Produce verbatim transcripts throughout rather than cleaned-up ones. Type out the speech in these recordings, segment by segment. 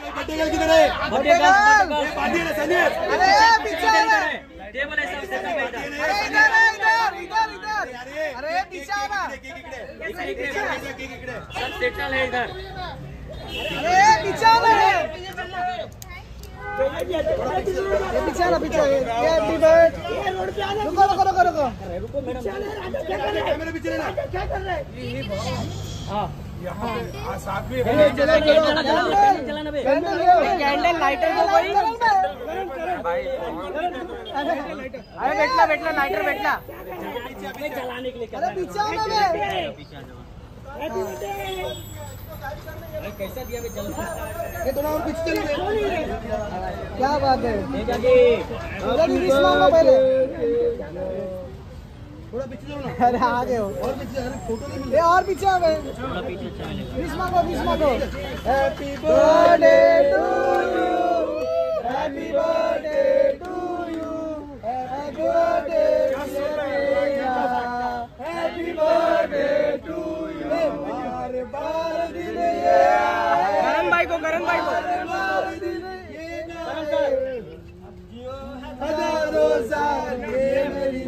Birthday girl किधर है? Birthday girl party है सनी। अरे पीछे टेबल है सब सेटअप है इधर। अरे इधर इधर इधर इधर अरे पीछे आना सब सेटल है इधर। अरे पीछे आना पीछे आना पीछे हैप्पी बर्थडे रुको रुको रुको रुको रुको मैडम कैमरा पीछे लेना। क्या कर रहे हैं? हां यहाँ पे साथ में चला चला चला ना बे कैंडल लाइटर को कोई भाई अरे बैठला बैठला लाइटर बैठला चलाने के लिए अरे पीछे आना बे पीछे आ जाओ। अरे कैसा दिया बे चल ये थोड़ा और पीछे चलिए। क्या बात है ले जाके उधर ही मांगो पहले थोड़ा पीछे जाओ ना। अरे आ गए हो और पीछे अरे फोटो नहीं मिल ये और पीछे आ गए थोड़ा पीछे अच्छा मिलेगा। बीस मांगो बीस मांगो happy birthday to you happy birthday to you happy birthday happy birthday to you बार बार दिन ये करण भाई को करण भाई को हजारों साल ये मेरी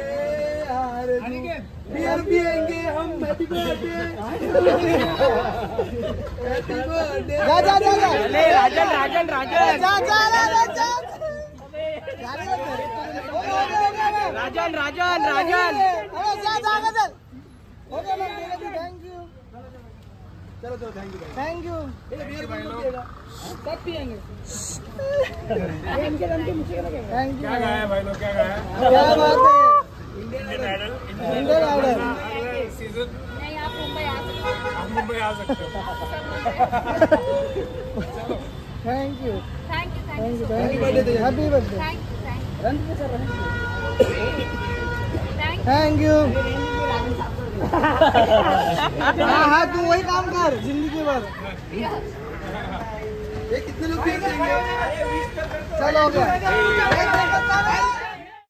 बियर पिएंगे हम हैप्पी बर्थडे हैप्पी बर्थडे जा जा जा जा ले राजन राजन राजन जा जा राजन राजन राजन राजन अरे जा जा गजल हो गया मैम थैंक यू चलो चलो थैंक यू थैंक यू ये बियर भाई लोग सब पिएंगे इनके नाम के मुझे थैंक यू क्या गाया भाई लोग क्या गाया? क्या बात है Indian Idol Indian Idol season नहीं आप मुंबई आ सकते हो। आप मुंबई आ सकते हो। Thank you thank you thank you thank you happy birthday happy birthday thank you thank रन पे सर यू थैंक यू हाँ हाँ तू वही काम कर जिंदगी भर ये कितने लोग पियर देंगे? चलो हो गया